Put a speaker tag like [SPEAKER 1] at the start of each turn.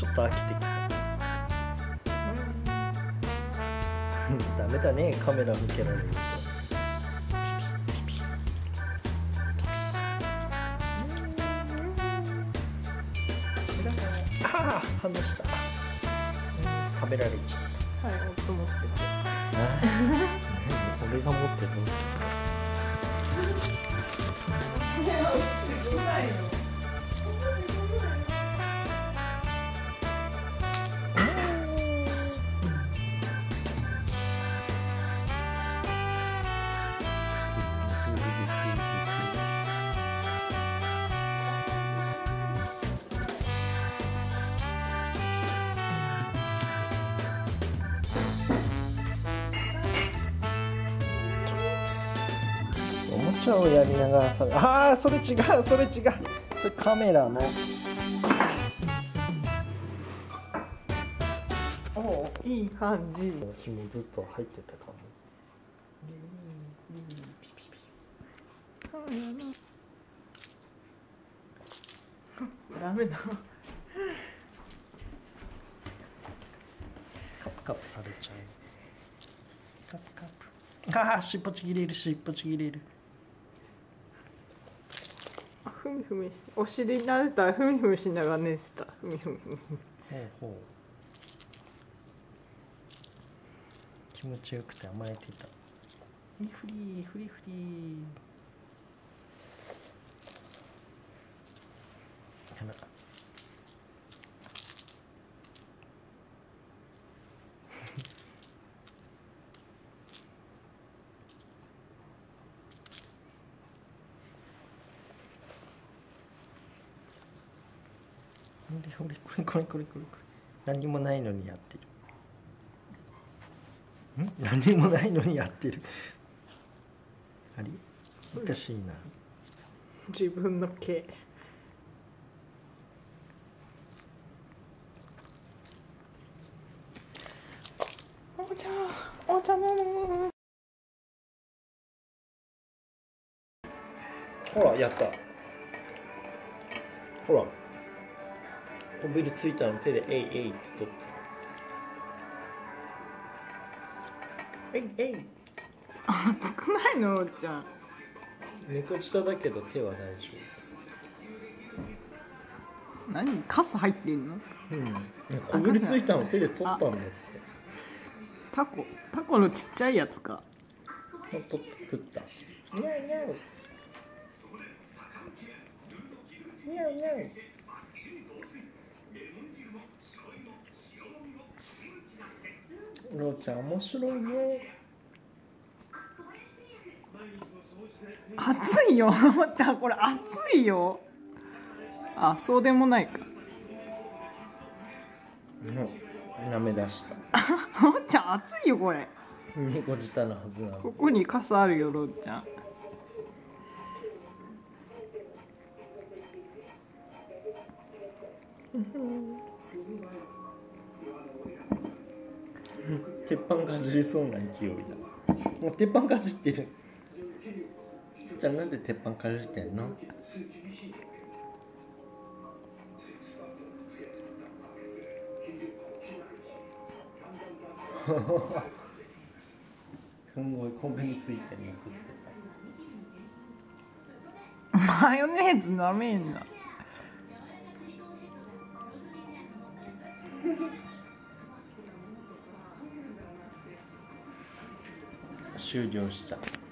[SPEAKER 1] と飽きてきた。ダメだね、カメラ向けられると。ああ、反応した。食べられちゃった。
[SPEAKER 2] はい、夫持ってて。
[SPEAKER 1] 俺が持ってどうする。おもちゃをやりながらさ、ああ、それ違う、それ違う、それカメラの。
[SPEAKER 2] おお、いい感じ。
[SPEAKER 1] 紐ずっと入ってたかも。
[SPEAKER 2] ダメだ。
[SPEAKER 1] カプカプされちゃう。カプカプ。ああ、尻尾ちぎれる、尻尾ちぎれる。
[SPEAKER 2] ふみふみし、お尻になれたらふみふみしながら寝てた。ふみふみふみ。
[SPEAKER 1] ほうほう。気持ちよくて甘えてた。フリフリフリフリ。やな。これ何もないのにやってる。何もないのにやってる。あれおかしいな。
[SPEAKER 2] 自分の毛。お茶飲む。
[SPEAKER 1] ほら、やった。ほら。こびりついたの手で「えいえい」って取った。えいえい。
[SPEAKER 2] 熱くないの、おっちゃん。
[SPEAKER 1] 猫舌だけど手は大丈
[SPEAKER 2] 何、カス入ってんの？
[SPEAKER 1] 夫。こびりついたの手で取ったんだって。
[SPEAKER 2] タコのちっちゃいやつか。
[SPEAKER 1] 取って食った。にゃうにゃう。にゃうにゃう。ローちゃん面白いね。
[SPEAKER 2] 熱いよ、おっちゃん、これ熱いよ。あ、そうでもないか。
[SPEAKER 1] 舐め出した。
[SPEAKER 2] おっちゃん、熱いよ、これ。
[SPEAKER 1] 猫舌のはずなの。
[SPEAKER 2] ここにカスあるよ、ローちゃん。
[SPEAKER 1] 鉄板かじりそうな勢いだ。もう鉄板かじってる。じゃあなんで鉄板かじってんの？すごいこびりついてめくって
[SPEAKER 2] た。マヨネーズなめんな。
[SPEAKER 1] 終了した。